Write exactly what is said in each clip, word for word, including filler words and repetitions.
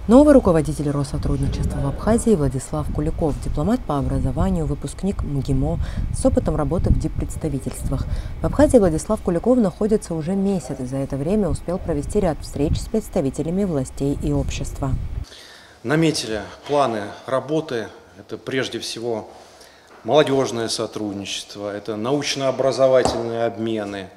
Новый руководитель Россотрудничества в Абхазии Владислав Куликов, дипломат по образованию, выпускник МГИМО с опытом работы в диппредставительствах. В Абхазии Владислав Куликов находится уже месяц и за это время успел провести ряд встреч с представителями властей и общества. Наметили планы работы. Это прежде всего молодежное сотрудничество, это научно-образовательные обмены,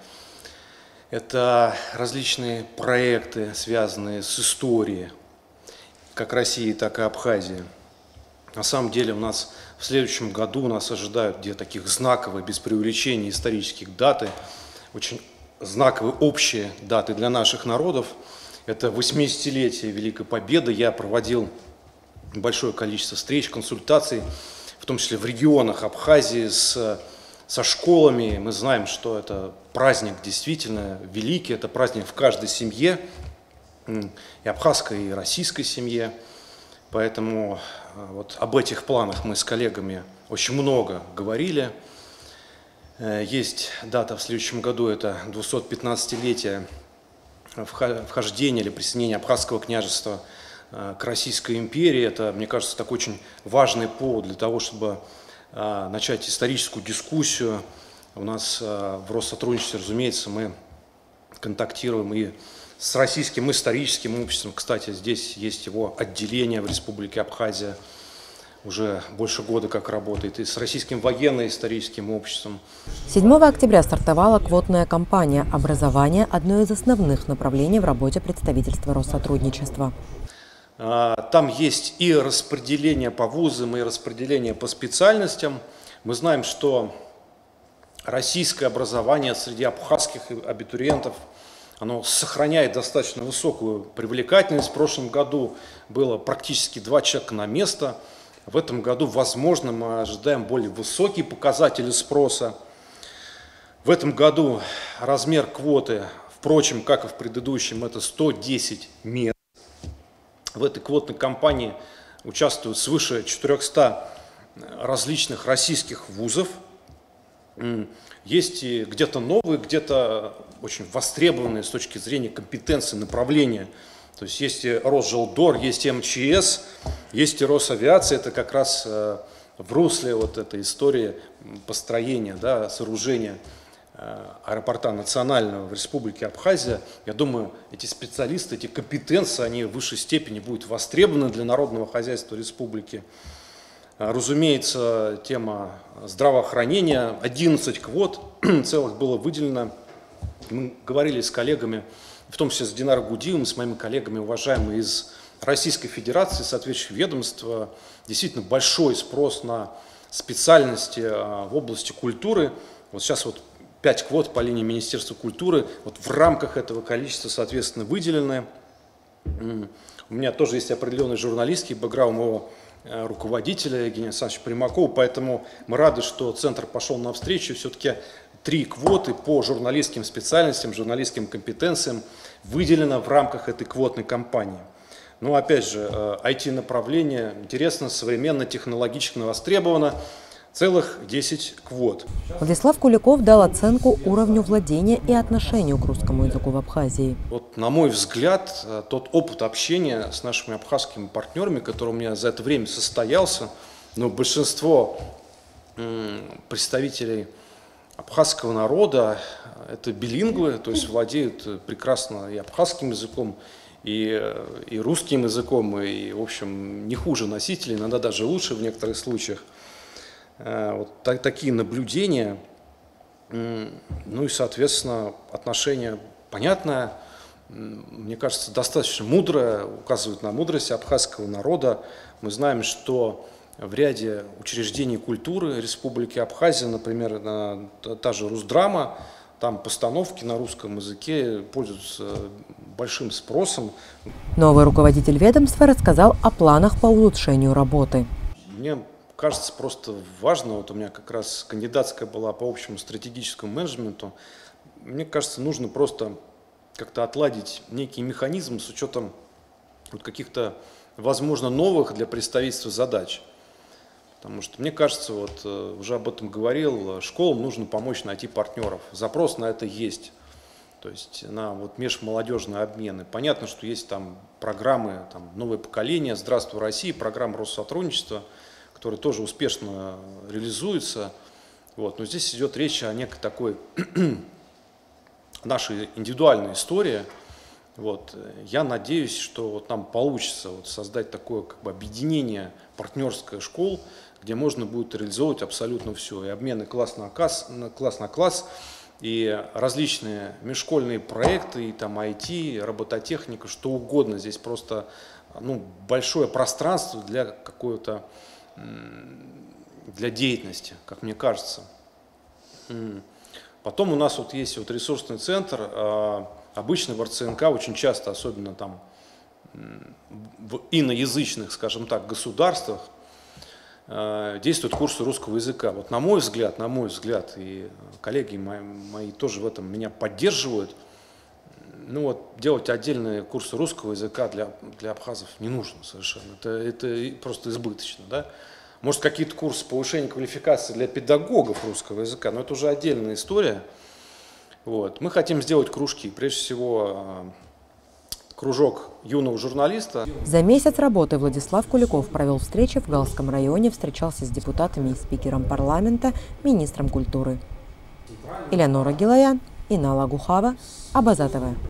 это различные проекты, связанные с историей, как России, так и Абхазии. На самом деле у нас в следующем году нас ожидают две таких знаковые, без преувеличений, исторических даты, очень знаковые общие даты для наших народов. Это восьмидесятилетие Великой Победы. Я проводил большое количество встреч, консультаций, в том числе в регионах Абхазии с, со школами. Мы знаем, что это праздник действительно великий, это праздник в каждой семье, и абхазской, и российской семье. Поэтому вот об этих планах мы с коллегами очень много говорили. Есть дата в следующем году, это двухсотпятнадцатилетие вхождения или присоединения Абхазского княжества к Российской империи. Это, мне кажется, такой очень важный повод для того, чтобы начать историческую дискуссию. У нас в Россотрудничестве, разумеется, мы контактируем и с Российским историческим обществом. Кстати, здесь есть его отделение в Республике Абхазия, уже больше года как работает, и с Российским военно-историческим обществом. седьмого октября стартовала квотная кампания «Образование» – одно из основных направлений в работе представительства Россотрудничества. Там есть и распределение по вузам, и распределение по специальностям. Мы знаем, что российское образование среди абхазских абитуриентов оно сохраняет достаточно высокую привлекательность. В прошлом году было практически два человека на место. В этом году, возможно, мы ожидаем более высокие показатели спроса. В этом году размер квоты, впрочем, как и в предыдущем, это сто десять мест. В этой квотной кампании участвуют свыше четырёхсот различных российских вузов. Есть и где-то новые, где-то очень востребованные с точки зрения компетенции, направления. То есть есть и Росжилдор, есть и МЧС, есть и Росавиация. Это как раз в русле вот этой истории построения, да, сооружения аэропорта национального в Республике Абхазия. Я думаю, эти специалисты, эти компетенции, они в высшей степени будут востребованы для народного хозяйства республики. Разумеется, тема здравоохранения, одиннадцать квот целых было выделено. Мы говорили с коллегами, в том числе с Динаром Гудиевым, с моими коллегами, уважаемыми из Российской Федерации, соответствующих ведомств. Действительно большой спрос на специальности в области культуры. Вот сейчас вот пять квот по линии Министерства культуры, вот в рамках этого количества, соответственно, выделены. У меня тоже есть определенный журналистский бэкграунд моего руководителя Евгения Александровича Примакова, поэтому мы рады, что Центр пошел навстречу. Все-таки три квоты по журналистским специальностям, журналистским компетенциям выделено в рамках этой квотной кампании. Но опять же, ай ти-направление интересно, современно, технологически востребовано. Целых десять квот. Владислав Куликов дал оценку уровню владения и отношению к русскому языку в Абхазии. Вот, на мой взгляд, тот опыт общения с нашими абхазскими партнерами, который у меня за это время состоялся, но большинство представителей абхазского народа это билингвы, то есть владеют прекрасно и абхазским языком, и, и русским языком, и, в общем, не хуже носителей, иногда даже лучше в некоторых случаях. Вот так, такие наблюдения, ну и, соответственно, отношение понятное, мне кажется, достаточно мудрое, указывает на мудрость абхазского народа. Мы знаем, что в ряде учреждений культуры Республики Абхазия, например, та же Русдрама, там постановки на русском языке пользуются большим спросом. Новый руководитель ведомства рассказал о планах по улучшению работы. Мне кажется, просто важно, вот у меня как раз кандидатская была по общему стратегическому менеджменту, мне кажется, нужно просто как-то отладить некий механизм с учетом вот каких-то, возможно, новых для представительства задач. Потому что, мне кажется, вот уже об этом говорил, школам нужно помочь найти партнеров. Запрос на это есть. то есть на вот межмолодежные обмены. Понятно, что есть там программы там, «Новое поколение», «Здравствуй, Россия», программа Россотрудничества, которые тоже успешно реализуются. Вот. Но здесь идет речь о некой такой нашей индивидуальной истории. Вот. Я надеюсь, что вот нам получится вот создать такое как бы объединение партнерское школ, где можно будет реализовывать абсолютно все. И обмены класс на класс, класс на класс, и различные межшкольные проекты, и там ай ти, робототехника, что угодно. Здесь просто ну, большое пространство для какой-то для деятельности, как мне кажется. Потом у нас вот есть вот ресурсный центр. Обычно в эр цэ эн ка очень часто, особенно там в иноязычных, скажем так, государствах, действуют курсы русского языка. Вот на мой взгляд, на мой взгляд, и коллеги мои, мои тоже в этом меня поддерживают, ну вот делать отдельные курсы русского языка для, для абхазов не нужно совершенно. Это, это просто избыточно, да? Может, какие-то курсы повышения квалификации для педагогов русского языка, но это уже отдельная история. Вот. Мы хотим сделать кружки, прежде всего кружок юного журналиста. За месяц работы Владислав Куликов провел встречи в Галском районе, встречался с депутатами и спикером парламента, министром культуры. Элеонора Гилаян, Инна Лагухава, Абаза тэ вэ.